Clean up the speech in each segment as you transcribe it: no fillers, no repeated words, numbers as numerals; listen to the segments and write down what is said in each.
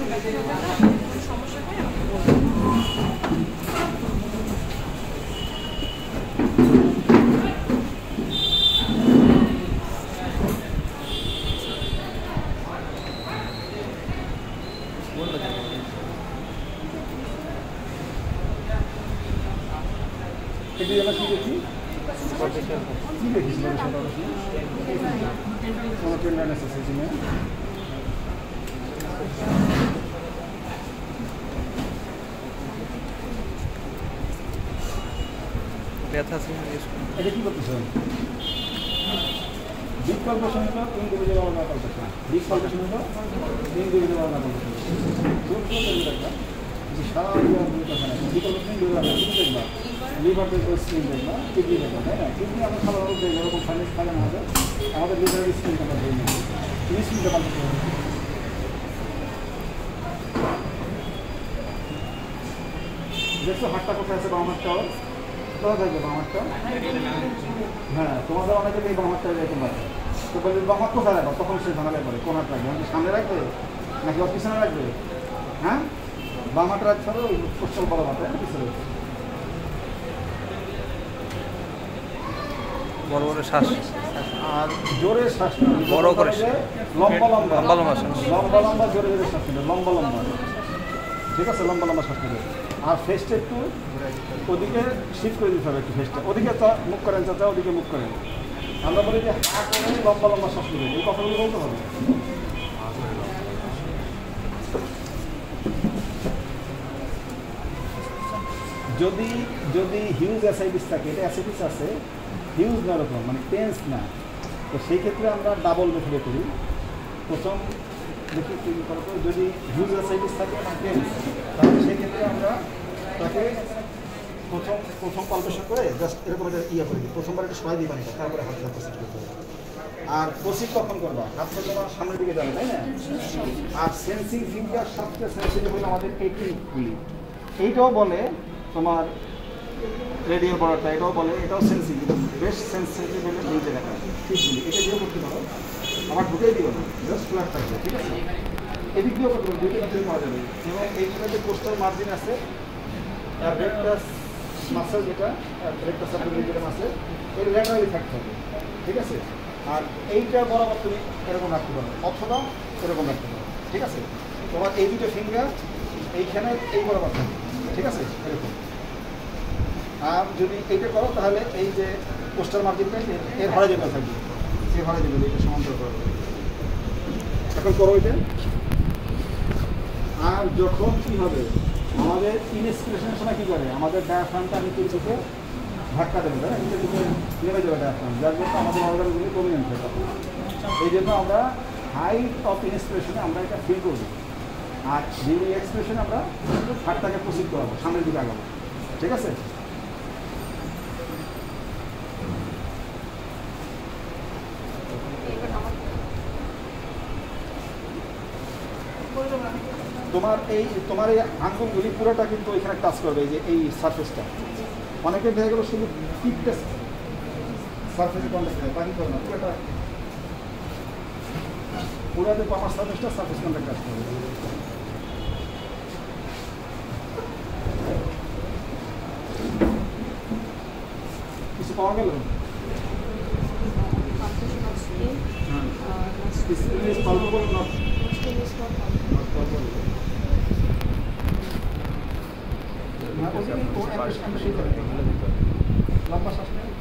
সমস্যা হয় আমাকে বলবেন। এটি আমরা কি দেখি কি দেখেছিলাম কোনো টেন্ডারনেস আছে জিমে ব্যথা আছে এটা কি করতেছেন বিগ পালপেশন হলো individual organ palpation big palpation হলো ইন্ডিভিজুয়াল অর্গান পালপেশন যে সারা বিগ পালপেশন দেখবা লিভার দেখবো স্কিন দেখবা কিডনি দেখবা তাই না কিডনি আমরা সাধারণত দেখবো এরকম ফার্নিশ খাওয়া না হবে আমাদের লিভারের স্কিনটা আমরা ধরে নেব স্কিনটা পাল্টাতে হবে দেখছো হাতটা কোথায় আছে বাম হাতটাও কোথায় থাকবে বাম হাতটা হ্যাঁ তোমাদের অনেকে এই বাম হাতটা এরকম আছে তো বলবে বাম হাত কোথায় রাখবো তখন সে ঝামেলায় পড়ে কোন হাত রাখবে আমাকে সামনে রাখবে নাকি ওর পিছনে রাখবে হ্যাঁ বাম হাতটা রাখতে হবে ওই কোস্টাল বড় হাতে পিছনে বড় বড় শ্বাস আর জোরে শ্বাস বড় করে লম্বা লম্বা লম্বা লম্বা শ্বাস লম্বা লম্বা জোরে জোরে শ্বাস নেবে লম্বা লম্বা ঠিক আছে লম্বা লম্বা শ্বাস নেবে আর ফেসটা একটু ওদিকে শিফট করে দিতে হবে একটু ফেসটা ওদিকে মুখ করেন চাচা ওদিকে মুখ করেন আমরা বলি যে হা করে লম্বা লম্বা শ্বাস নেবে এই কথাগুলো বলতে হবে যদি যদি হিউজ অ্যাসাইটিস থাকে এটা অ্যাসাইটিস আছে হিউজ না রকম মানে টেন্স না তো সেই ক্ষেত্রে আমরা ডাবল মেথডে করি প্রথম দেখি যদি হিউজ অ্যাসাইটিস থাকে এবং টেন্স তাহলে সেই ক্ষেত্রে আমরা তাকে প্রথম পালপেশন করে জাস্ট এরকম একটা ইয়ে করে দিই প্রথমবার একটু সবাই দিই পানিটা তারপরে হাত হাত প্রসিড করতে হবে আর প্রসিড কখন করবা হাতটা তোমার সামনের দিকে যাবে তাই না আর সেন্সিং ফিঙ্গার সবচেয়ে সেন্সিটিভ হলো আমাদের এই টিপগুলি এইটাও বলে তোমার রেডিয়াল বড়টা এটাও বলে এটাও সেন্সিটিভ বেস্ট সেন্সিটিভ হলে এই জায়গাটা টিপগুলি এটা দিয়েও করতে পারো আমার ঢুকেই দিও না জাস্ট ফ্ল্যাট থাকবে ঠিক আছে এদিক দিয়েও করতে পারো দুটো দিকে পাওয়া যাবে এবং এইগুলো যে কোস্টাল মার্জিন আছে ব্রেকটাস মাসেল যেটা ব্রেকটাস সাবডিভিশন যেটা মাসেল এর ল্যাটারালি থাকতে হবে ঠিক আছে আর এইটা বরাবর তুমি এরকম রাখতে পারো অথবা এরকম রাখতে পারো ঠিক আছে তোমার এই দুটো ফিঙ্গার এইখানে এই বরাবর থাকবে ঠিক আছে এরকম আর যদি এইটা করো তাহলে এই যে কোস্টাল মার্জিনটা এর হরে যেটা থাকবে সেই হরে যেটা এটা সমান্তর করো এখন করো এটা আর যখন কী হবে আমাদের ইনস্পিরেশনের সময় কী করে আমাদের ডায়াফ্রামটা নিচের দিকে ধাক্কা দেবে তাই নিচের দিকে নেমে যাবে ডায়াফ্রাম যার জন্য আমাদের অর্গানগুলি প্রমিনেন্ট হয়ে যাবে এই জন্য আমরা হাইট অফ ইনস্পিরেশনে আমরা এটা ফিল করবো আর ডিউরিং এক্সপ্রেশনে আমরা হাতটাকে প্রসিড করাবো সামনের দিকে আগাবো ঠিক আছে তোমার এই আঙ্গুলগুলি পুরোটা কিন্তু ওইখানে টাচ করবে এই যে এই সারফেসটা অনেকে দেখা গেলো শুধু টিপটা সারফেসে কন্ট্যাক্ট করে বাকি করে না পুরোটা আমার সারফেসটা সারফেস কন্ট্যাক্ট টাচ করবে কিছু পাওয়া গেল লম্বা শ্বাস নেই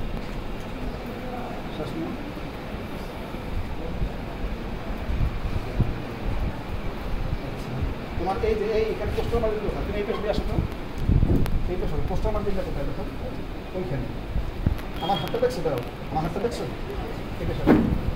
শ্বাস নেই তোমার এই যে এইখানে কোস্টাল মার্জিন কোথায় তুমি এই পেছনে আসো তো এই পেছনে কোস্টাল মার্জিনটা কোথায় দেখো ওইখানে আমার হাতটা দেখছো দাও আমার হাতটা দেখছো এই পেছনে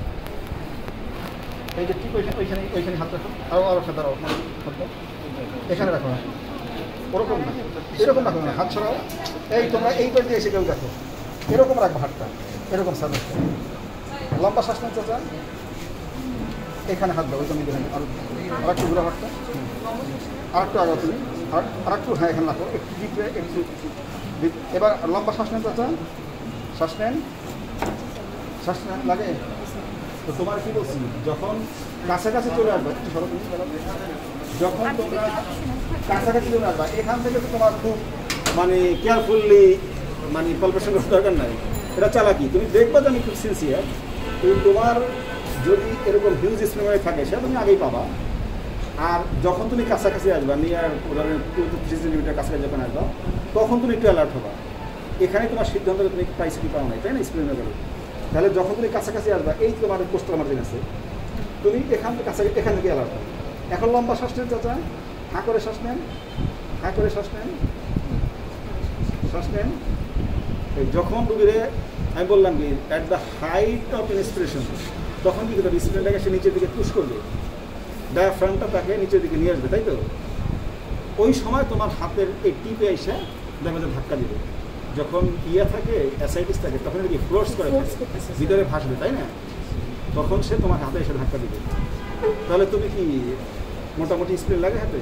এই যে ঠিক ওইখানে হাত রাখো আরও সাথে দাঁড়াও হাতটা এখানে রাখো ওরকম না এরকম রাখো না হাত ছড়াও এই তোমরা এই পাশ দিয়ে এসে কেউ দেখো এরকম রাখবো হাতটা এরকম সার্ভিসটা লম্বা শ্বাস নিতে চান এখানে হাত দাও ওইখানে আর একটু ঘুরা হাতটা আর একটু আগাও তুমি আর একটু হ্যাঁ এখানে রাখো একটু ডিপে একটু এবার লম্বা শ্বাস নিতে চান শ্বাস নেন লাগে তো তোমার কি বলছি, যখন কাছাকাছি চলে আসবে, যখন তোমরা কাছাকাছি চলে আসবা এখান থেকে তো তোমার খুব মানে কেয়ারফুললি মানে পালপেশন করার দরকার নাই, এটা চালাকি। তুমি দেখবা যে আমি খুব সিনসিয়ার, কিন্তু তোমার যদি এরকম হিউজ স্প্রিং থাকে সেটা তুমি আগেই পাবা। আর যখন তুমি কাছাকাছি আসবা, নিয়ার উদাহরণ 2-3 সেন্টিমিটার কাছাকাছি যখন আসবা, তখন তুমি একটু অ্যালার্ট হবা। এখানে তোমার সিদ্ধান্ত তুমি পাইছি কি পাও নাই, তাই না? স্প্রিং গেলে তাহলে যখন তুমি কাছাকাছি আসবা, এই তোমার কোস্টাল মার্জিন আছে, তুমি এখান থেকে কাছাকাছি এখান থেকে অ্যালার্ট হবে। এখন লম্বা শ্বাস নেন চাচা, হাঁ করে শ্বাস নেন, হাঁ করে শ্বাস নেন, শ্বাস নেন। এই যখন রুগীরে আমি বললাম কি at the height of inspiration, তখন কি করবে, স্প্রিংটাকে সে নিচের দিকে পুশ করবে, ডায়াফ্রামটা তাকে নিচের দিকে নিয়ে আসবে, তাই তো? ওই সময় তোমার হাতের এই টিপে এসে দেখবে যে ধাক্কা দিবে। যখন ইয়ে থাকে, অ্যাসাইটিস থাকে, তখন কি ফোর্স করে ভিতরে ভাসবে, তাই না? তখন সে তোমার হাতে এসে ধাক্কা দিবে। তাহলে তুমি কি মোটামুটি স্প্রিং লাগে হাতে?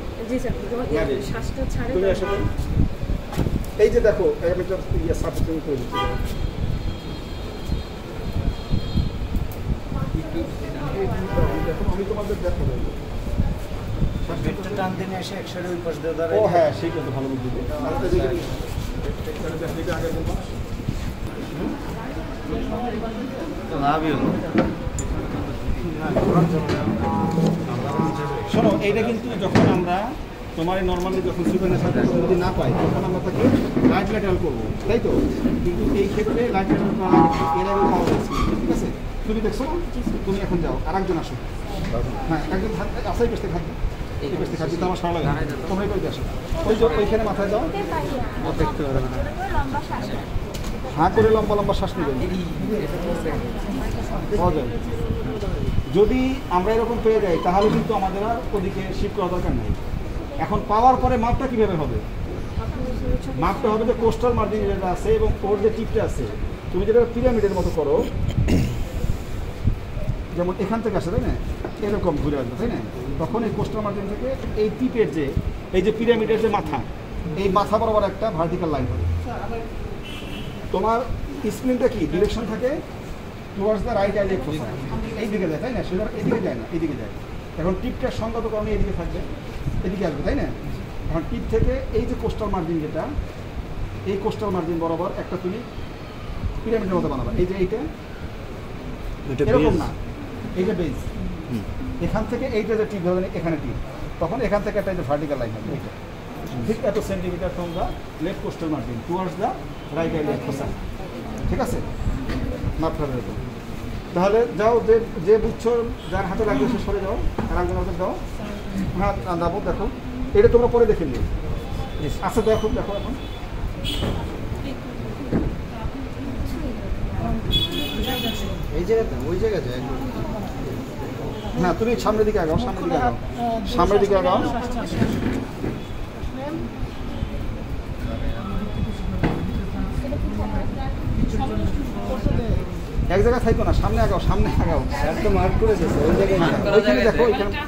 তুমি আসলে এই যে দেখো আমি একটা ইয়ে সাবস্টিটিউট করে দিচ্ছি, আমি তোমাদের দেখো টান দিনে এসে একসাথে ওই পাশ দিয়ে দাঁড়ায়। ও হ্যাঁ, সেই কিন্তু ভালো বুদ্ধি। শোনো, এইটা কিন্তু যখন আমরা তোমার নর্মালি যখন সুপারের সাথে যদি না পাই, তখন আমরা তাকে রাইট ল্যাটারাল করবো, তাই তো? কিন্তু এই ক্ষেত্রে রাইট ল্যাটারাল করা এর আগে পাওয়া যাচ্ছে, ঠিক আছে? তুমি দেখছো, তুমি এখন যাও, আর একজন আসো। হ্যাঁ, একজন আসাই পেছতে থাকবে, এই পেছতে থাকবে, তো আমার সারা লাগে, তোমরাই করে আসো। ওই যে ওইখানে মাথায় দাও, দেখতে পারবে না, হাঁ করে লম্বা লম্বা শ্বাস নেবেন, পাওয়া যায়। যদি আমরা এরকম পেয়ে যাই তাহলে কিন্তু আমাদের আর ওদিকে শিফট করা দরকার নেই। এখন পাওয়ার পরে মাপটা কীভাবে হবে? মাপটা হবে যে কোস্টাল মার্জিন যেটা আছে এবং ওর যে টিপটা আছে, তুমি যেটা পিরামিডের মতো করো, যেমন এখান থেকে আসে, তাই না? এরকম ঘুরে আসবে, তাই না? তখন এই কোস্টাল মার্জিন থেকে এই টিপের যে এই যে পিরামিডের যে মাথা, এই মাথা বরাবর একটা ভার্টিক্যাল লাইন হবে। তোমার স্প্রিংটা কি ডিরেকশন থাকে towards the right iliac fossa, এই দিকে যায়, তাই না? সেটা এদিকে যায় না, এইদিকে যায়। এখন টিপটার সংগত কারণে এদিকে থাকবে, এদিকে আসবে, তাই না? এখন টিপ থেকে এই যে কোস্টাল মার্জিন যেটা, এই কোস্টাল মার্জিন বরাবর একটা তুমি পিরামিডের মতো বানাবা। এই যে এইটা এরকম না, এইটা বেস, এখান থেকে এইটা যে টিপ ধরবেন, এখানে টিপ, তখন এখান থেকে একটা ভার্টিক্যাল লাইন হবে, এইটা ঠিক এত centimetre from the left costal margin towards the right iliac fossa, ঠিক আছে? মাপটা এরকম। তাহলে যাও, যে যে বুঝছো যার হাতে লাগবে সে সরে যাও, আর একজন হাতে দাও, হ্যাঁ দাবো। দেখো এটা তোমরা পরে দেখে নিও। আচ্ছা দেখো, দেখো এখন এই জায়গাতে ওই জায়গাতে না, তুমি সামনের দিকে আগাও, সামনের দিকে আগাও, সামনের দিকে আগাও। এক জায়গায় থাকো না, সামনে আগাও, সামনে আগাও, একদম মার্ক করে দিয়েছে ওই জায়গায়। ওইখানে দেখো,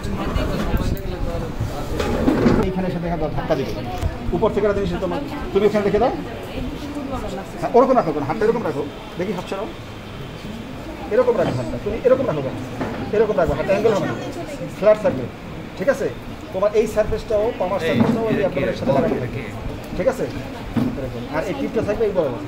এইখানে এসে দেখা দাও, ধাক্কা দিবে উপর থেকে একটা জিনিস তোমার, তুমি ওখানে দেখে দাও। হ্যাঁ, ওরকম রাখো, হাতটা এরকম রাখো, দেখি হাত ছাড়াও, এরকম রাখো হাতটা, তুমি এরকম রাখো, এরকম রাখো, হাতটা অ্যাঙ্গেল হবে না, ফ্ল্যাট থাকবে, ঠিক আছে? তোমার এই সারফেসটাও পাওয়ার সারফেসটাও ওই আপনাদের সাথে লাগাই থাকে, ঠিক আছে? আর এই টিপটা থাকবে এই বরাবর।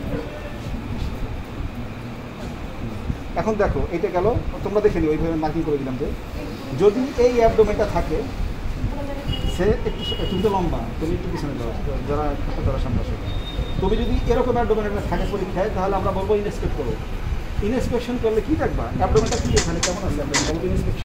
এখন দেখো এইটা গেল, তোমরা দেখে নিও, ওইভাবে মার্কিং করে দিলাম যে যদি এই অ্যাবডোমেনটা থাকে, সে একটু, তুমি তো লম্বা, তুমি একটু পিছনে যাও, যারা তারা সামনে আসো। তুমি যদি এরকম অ্যাবডোমেনটা থাকে পরীক্ষায়, তাহলে আমরা বলবো ইনস্পেক্ট করো। ইনস্পেকশন করলে কি দেখবা, অ্যাবডোমেনটা কি এখানে কেমন আছে, ইনস্পেকশন